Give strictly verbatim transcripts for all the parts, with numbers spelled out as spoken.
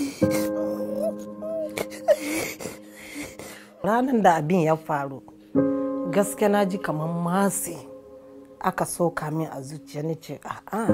Ranar da abin ya faru, gaske na ji kamar masi aka soka min a zuciya ni ce a'a.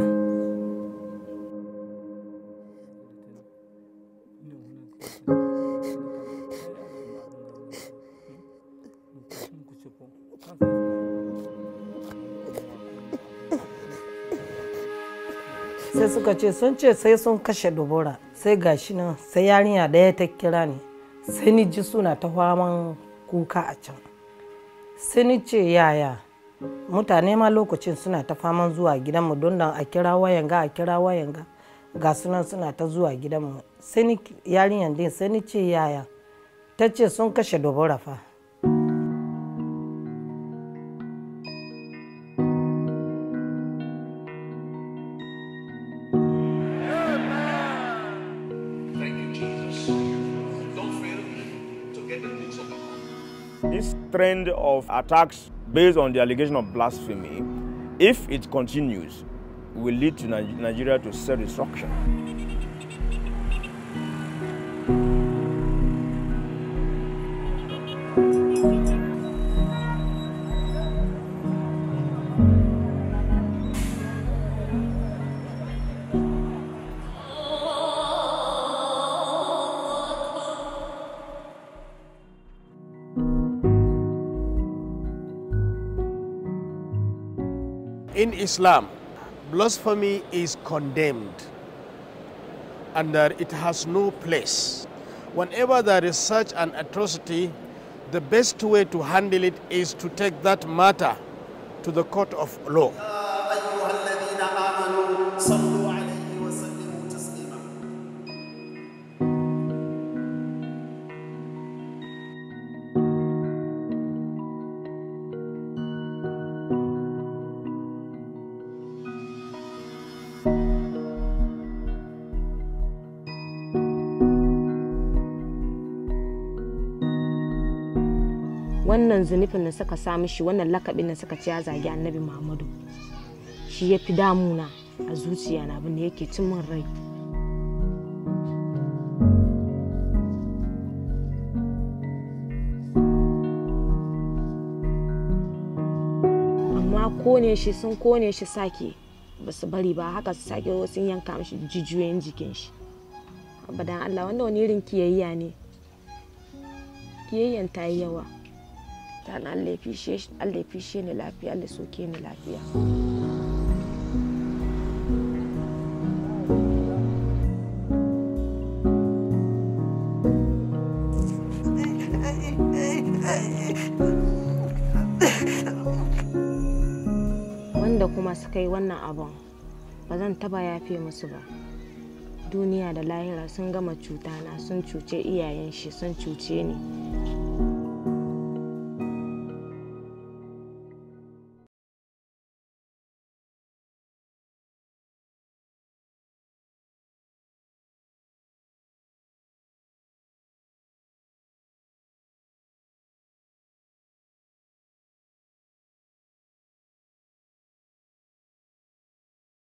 Sai suka ce sun ce sai sun kashe Deborah, sai gashi nan sai yarinya ɗaya ta kira ni, sai ni ji suna ta faman kuka a can. Sai ni ce yaya mutane ma lokacin suna ta faman zuwa gidanmu don da a kira wayan ga a kira wayan ga ga sunan suna ta zuwa gidanmu. Sai ni yarinyan din sai ni ce yaya, ta ce sun kashe Deborah fa. This trend of attacks based on the allegation of blasphemy, if it continues, will lead to Nigeria to self-destruction. In Islam, blasphemy is condemned and that it has no place. Whenever there is such an atrocity, the best way to handle it is to take that matter to the court of law. Wannan zunufin da suka sa mishi, wannan lakabin da suka ci ya zagi Annabi Muhammadu, shi ya fi damuna a zuciya na, abin da yake cin min rai. Amma kone shi sun kone shi sake ba su bari ba, haka su sake wasu yanka mishi jijiyoyin jikin shi. Abadan Allah, wanda wani irin kiyayya ne, kiyayyan ta yi yawa. Allah ya fishe ni lafiya, Allah soke ni lafiya. Wanda kuma suka yi wannan abun ba zan taba yafe musu ba. Duniya da lahira sun gama cuta na, sun cuce iyayen shi, sun cuce ni.